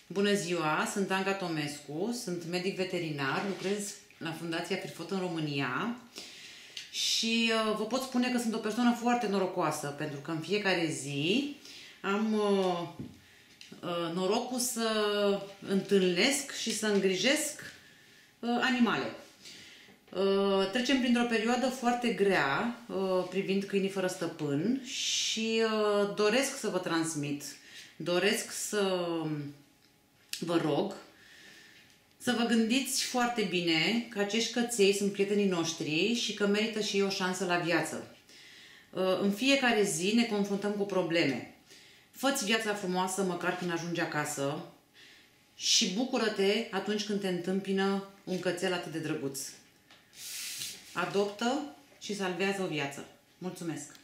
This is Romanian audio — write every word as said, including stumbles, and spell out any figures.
Bună ziua, sunt Anca Tomescu, sunt medic veterinar, lucrez la Fundația Firfot în România și uh, vă pot spune că sunt o persoană foarte norocoasă, pentru că în fiecare zi am uh, uh, norocul să întâlnesc și să îngrijesc uh, animale. Uh, trecem printr-o perioadă foarte grea uh, privind câinii fără stăpân și uh, doresc să vă transmit, doresc să vă rog să vă gândiți foarte bine că acești căței sunt prietenii noștri și că merită și ei o șansă la viață. În fiecare zi ne confruntăm cu probleme. Fă-ți viața frumoasă măcar când ajungi acasă și bucură-te atunci când te întâmpină un cățel atât de drăguț. Adoptă și salvează o viață. Mulțumesc!